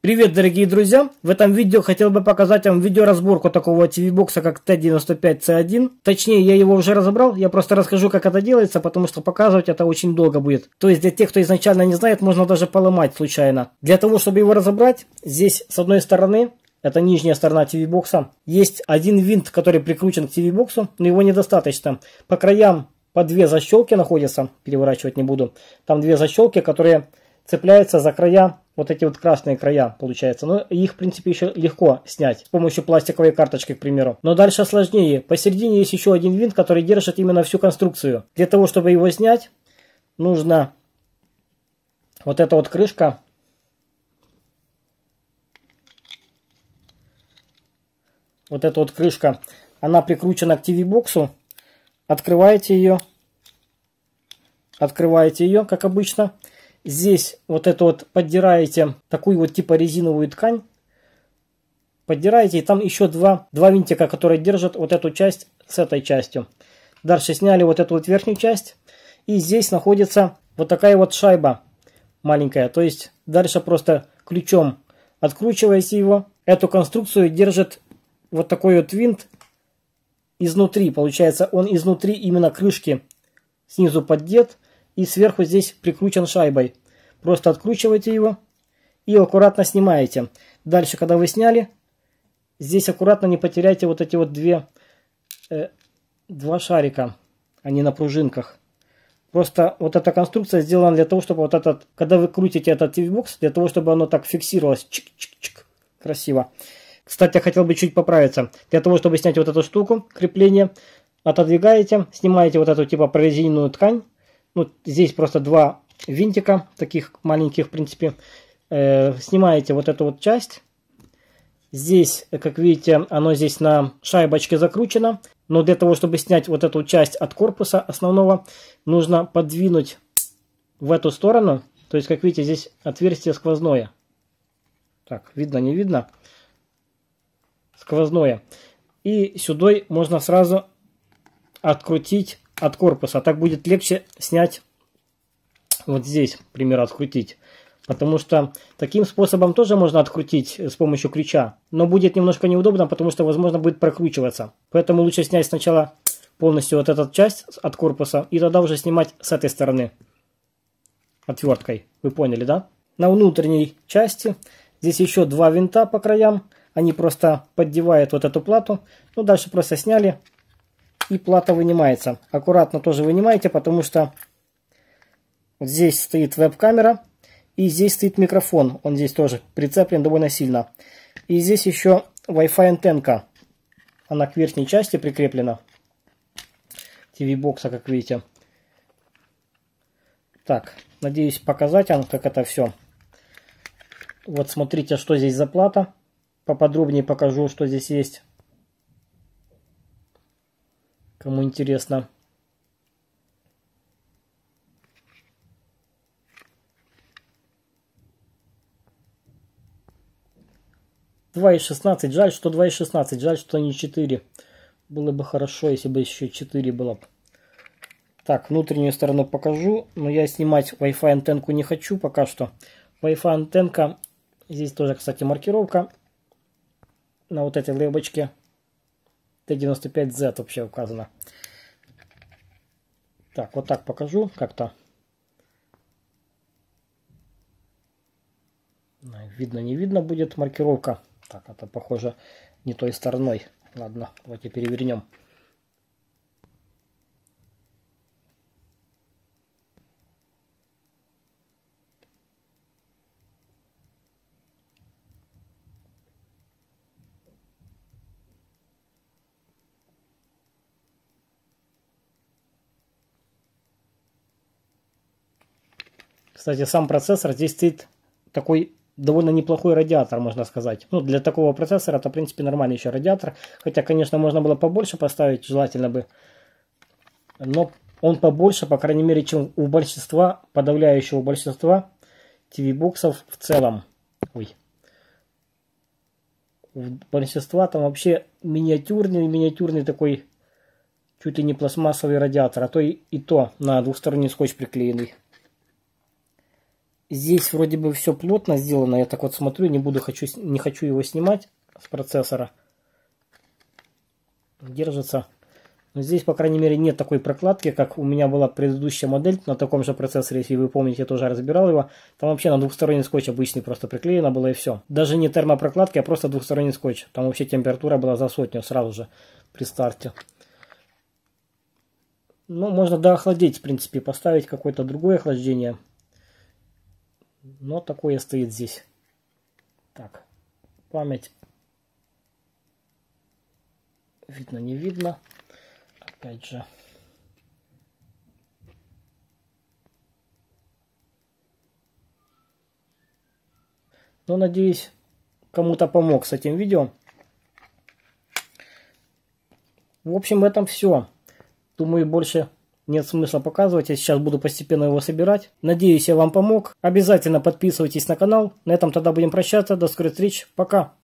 Привет, дорогие друзья! В этом видео хотел бы показать вам видеоразборку такого TV-бокса, как T95C1. Точнее, я его уже разобрал, я просто расскажу, как это делается, потому что показывать это очень долго будет. То есть для тех, кто изначально не знает, можно даже поломать случайно. Для того, чтобы его разобрать, здесь с одной стороны, это нижняя сторона TV-бокса, есть один винт, который прикручен к TV-боксу, но его недостаточно. По краям по две защелки находятся, переворачивать не буду. Там две защелки, которые цепляются за края, вот эти вот красные края, получается. Но их, в принципе, еще легко снять с помощью пластиковой карточки, к примеру. Но дальше сложнее. Посередине есть еще один винт, который держит именно всю конструкцию. Для того, чтобы его снять, нужно вот эта вот крышка. Вот эта вот крышка, она прикручена к TV-боксу. Открываете ее, как обычно. Здесь вот это вот поддираете такую вот типа резиновую ткань. Поддираете, и там еще два винтика, которые держат вот эту часть с этой частью. Дальше сняли вот эту вот верхнюю часть. И здесь находится вот такая вот шайба маленькая. То есть дальше просто ключом откручиваете его. Эту конструкцию держит вот такой вот винт изнутри. Получается, он изнутри именно крышки снизу поддет. И сверху здесь прикручен шайбой. Просто откручиваете его и аккуратно снимаете. Дальше, когда вы сняли, здесь аккуратно не потеряйте вот эти вот два шарика. Они на пружинках. Просто вот эта конструкция сделана для того, чтобы вот этот, когда вы крутите этот TV-бокс, для того, чтобы оно так фиксировалось. Чик-чик-чик. Красиво. Кстати, я хотел бы чуть поправиться. Для того, чтобы снять вот эту штуку, крепление, отодвигаете, снимаете вот эту типа прорезиненную ткань. Ну, здесь просто два винтика, таких маленьких, в принципе. Снимаете вот эту вот часть. Здесь, как видите, оно здесь на шайбочке закручено. Но для того, чтобы снять вот эту часть от корпуса основного, нужно подвинуть в эту сторону. То есть, как видите, здесь отверстие сквозное. Так, видно, не видно? Сквозное. И сюда можно сразу открутить от корпуса. Так будет легче снять вот здесь, к примеру, открутить. Потому что таким способом тоже можно открутить с помощью ключа. Но будет немножко неудобно, потому что, возможно, будет прокручиваться. Поэтому лучше снять сначала полностью вот эту часть от корпуса. И тогда уже снимать с этой стороны отверткой. Вы поняли, да? На внутренней части здесь еще два винта по краям. Они просто поддевают вот эту плату. Ну, дальше просто сняли. И плата вынимается. Аккуратно тоже вынимаете, потому что здесь стоит веб-камера. И здесь стоит микрофон. Он здесь тоже прицеплен довольно сильно. И здесь еще Wi-Fi антенка. Она к верхней части прикреплена. TV-бокса, как видите. Так, надеюсь показать вам, как это все. Вот смотрите, что здесь за плата. Поподробнее покажу, что здесь есть. Кому интересно. Два и 16. Жаль, что 2,16. Жаль, что не 4. Было бы хорошо, если бы еще 4 было. Так, внутреннюю сторону покажу. Но я снимать Wi-Fi антенку не хочу пока что. Wi-Fi антенка. Здесь тоже, кстати, маркировка. На вот этой лейбочке. T95Z вообще указано. Так, вот так покажу как-то. Видно, не видно будет маркировка. Так, это похоже не той стороной. Ладно, давайте перевернем. Кстати, сам процессор здесь стоит такой довольно неплохой радиатор, можно сказать. Ну, для такого процессора это, в принципе, нормальный еще радиатор. Хотя, конечно, можно было побольше поставить, желательно бы. Но он побольше, по крайней мере, чем у большинства, подавляющего большинства TV-боксов в целом. Ой. У большинства там вообще миниатюрный такой, чуть ли не пластмассовый радиатор. А то и то на двухсторонний скотч приклеенный. Здесь вроде бы все плотно сделано. Я так вот смотрю, не хочу его снимать с процессора. Держится. Но здесь, по крайней мере, нет такой прокладки, как у меня была предыдущая модель на таком же процессоре, если вы помните, я тоже разбирал его. Там вообще на двухсторонний скотч обычный просто приклеено было и все. Даже не термопрокладки, а просто двухсторонний скотч. Там вообще температура была за 100 сразу же при старте. Ну, можно доохладить, в принципе, поставить какое-то другое охлаждение. Но такое стоит здесь. Так, память. Видно, не видно. Опять же. Ну, надеюсь, кому-то помог с этим видео. В общем, в этом все. Думаю, больше нет смысла показывать. Я сейчас буду постепенно его собирать. Надеюсь, я вам помог. Обязательно подписывайтесь на канал. На этом тогда будем прощаться. До скорых встреч. Пока.